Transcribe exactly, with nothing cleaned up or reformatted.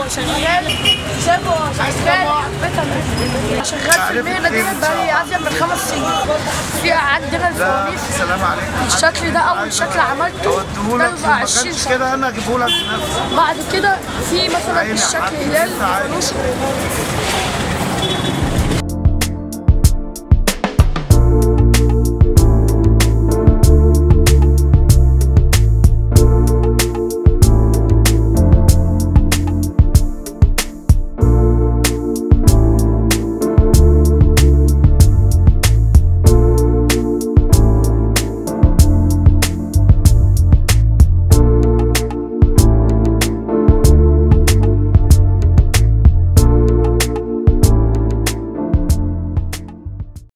شغال شغال في المهنه دي بقالي ازيد من خمس سنين. في عندنا الفوانيس السلام عليكم. الشكل ده اول شكل عملته ده بيبقى عشرين سنة كده انا اجيبه لك بنفسي. بعد كده في مثلا الشكل هلال